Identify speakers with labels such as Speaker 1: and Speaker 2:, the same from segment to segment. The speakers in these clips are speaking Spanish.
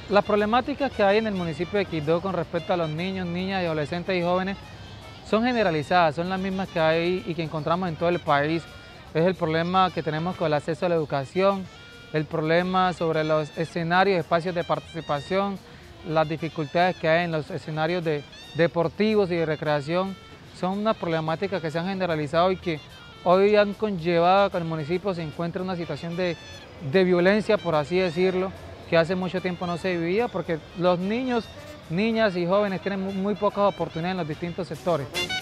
Speaker 1: Las problemáticas que hay en el municipio de Quibdó con respecto a los niños, niñas, y adolescentes y jóvenes son generalizadas, son las mismas que hay y que encontramos en todo el país. Es el problema que tenemos con el acceso a la educación, el problema sobre los escenarios, espacios de participación, las dificultades que hay en los escenarios deportivos y de recreación. Son unas problemáticas que se han generalizado y que hoy han conllevado a que el municipio se encuentre en una situación de violencia, por así decirlo, que hace mucho tiempo no se vivía, porque los niños, niñas y jóvenes tienen muy pocas oportunidades en los distintos sectores.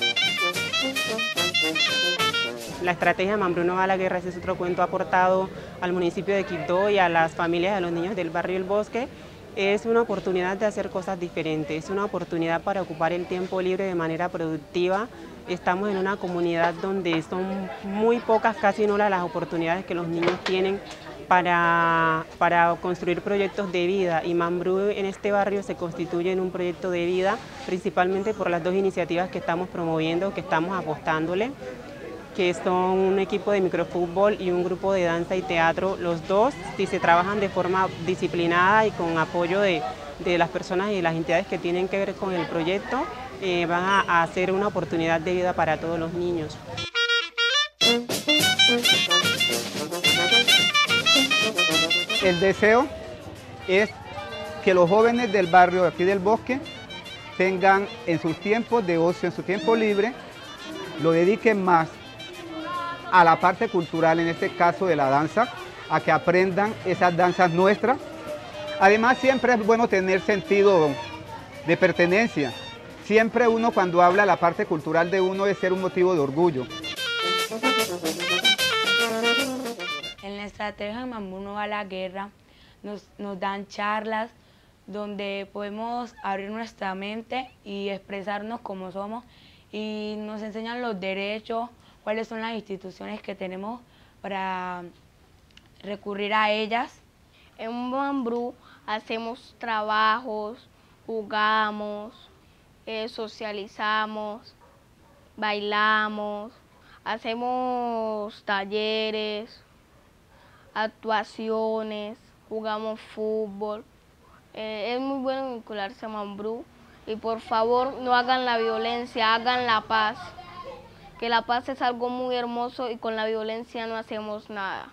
Speaker 2: La estrategia Mambrú no va a la guerra, ese es otro cuento aportado al municipio de Quibdó y a las familias de los niños del barrio El Bosque. Es una oportunidad de hacer cosas diferentes, es una oportunidad para ocupar el tiempo libre de manera productiva. Estamos en una comunidad donde son muy pocas, casi nulas las oportunidades que los niños tienen para construir proyectos de vida, y Mambrú en este barrio se constituye en un proyecto de vida, principalmente por las dos iniciativas que estamos promoviendo, que estamos apostándole, que son un equipo de microfútbol y un grupo de danza y teatro. Los dos, si se trabajan de forma disciplinada y con apoyo de las personas y de las entidades que tienen que ver con el proyecto, van a hacer una oportunidad de vida para todos los niños.
Speaker 3: El deseo es que los jóvenes del barrio de aquí del Bosque tengan en sus tiempos de ocio, en su tiempo libre, lo dediquen más a la parte cultural, en este caso de la danza, a que aprendan esas danzas nuestras. Además, siempre es bueno tener sentido de pertenencia. Siempre uno, cuando habla la parte cultural de uno, debe ser un motivo de orgullo.
Speaker 4: En la estrategia Mambrú no va a la guerra nos dan charlas donde podemos abrir nuestra mente y expresarnos como somos, y nos enseñan los derechos, cuáles son las instituciones que tenemos para recurrir a ellas.
Speaker 5: En Mambrú hacemos trabajos, jugamos, socializamos, bailamos, hacemos talleres, actuaciones, jugamos fútbol. Es muy bueno vincularse a Mambrú, y por favor no hagan la violencia, hagan la paz. Que la paz es algo muy hermoso y con la violencia no hacemos nada.